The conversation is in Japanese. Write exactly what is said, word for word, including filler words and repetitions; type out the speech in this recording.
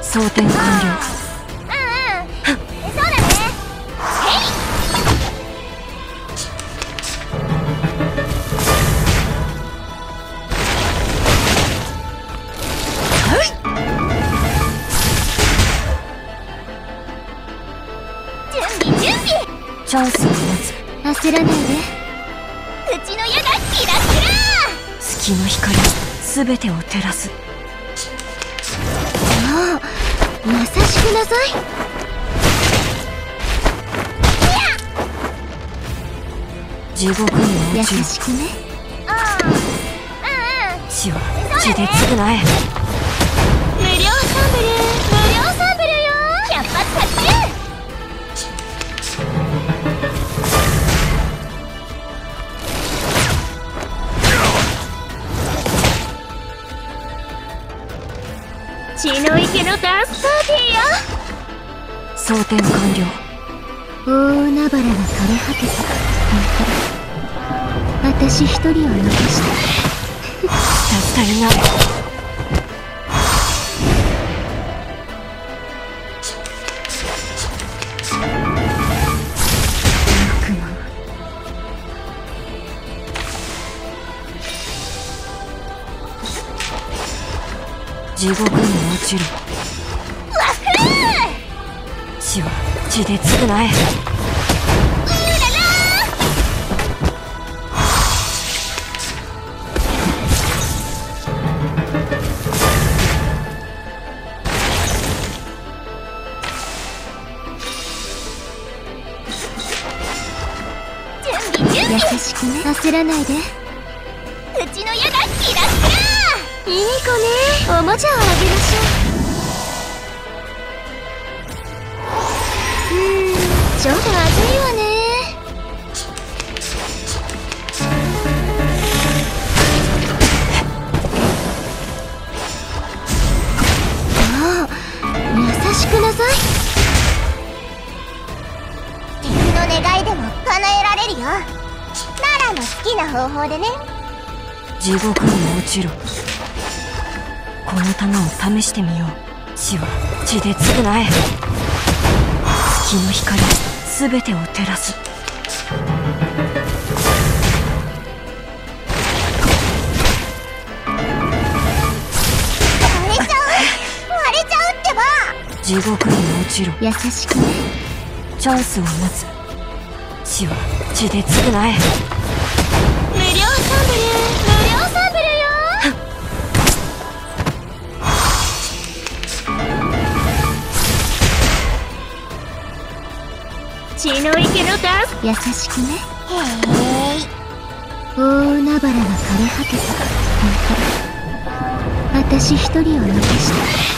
装填完了。 うんうんそうだね。へい準備準備。 チャンスを待つ。 焦らないで。うちの矢がキラキラ。 月の光すべてを照らす。 もう優しくなさい。 地獄に優落ちる。 しくね。ああうんうん。 血は血で償え。 無料サンブル無料サンブルよ。百発百中。血の池のダンスパーティーよ。 装填完了。 大海原が枯れ果てた。私一人を残した。 たったいない。 悪魔。 地獄に落ちる。 わくー。 血は血で償え。 優しくね。焦らないで。うちの矢がキラキラ。いい子ね。おもちゃをあげましょう。うーんちょっとまずいわね。もう優しくなさい。敵の願いでも叶えられるよ。ナラの好きな方法でね。 地獄に落ちろ。この弾を試してみよう。血は血で償え。月の光すべてを照らす。 割れちゃう割れちゃうってば。 地獄に落ちろ。 優しくね。 チャンスを待つ。血は血で償え。 無料サンブル無料サンブルよ。血の池のダンス。優しくね。へい大海原が枯れ果てた。私一人を残した。